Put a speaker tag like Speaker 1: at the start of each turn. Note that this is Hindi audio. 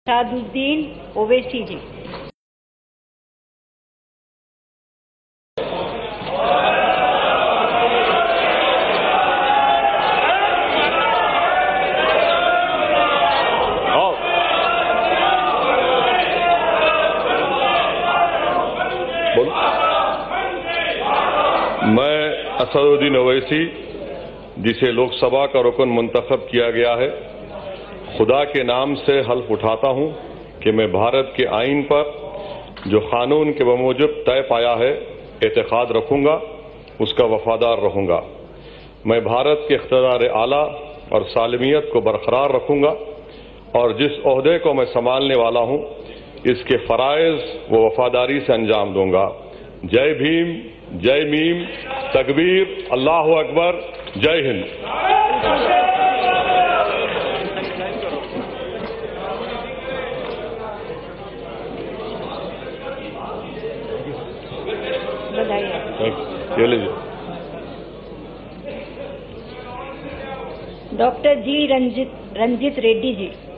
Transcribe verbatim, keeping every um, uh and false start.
Speaker 1: सादुद्दीन ओवैसी जी।
Speaker 2: मैं असदुद्दीन ओवैसी, जिसे लोकसभा का रुकन मुंतखब किया गया है, खुदा के नाम से हल्फ उठाता हूं कि मैं भारत के आईन पर जो कानून के बमूजिब तय पाया है एतकाद रखूंगा, उसका वफादार रहूंगा। मैं भारत के इख्तियार आला और सालमियत को बरकरार रखूंगा और जिस ओहदे को मैं संभालने वाला हूं इसके फराइज व वफादारी से अंजाम दूंगा। जय भीम, जय मीम, तकबीर, अल्लाह अकबर, जय हिंद। ये लीजिए।
Speaker 1: डॉक्टर जी रंजित रंजित रेड्डी जी।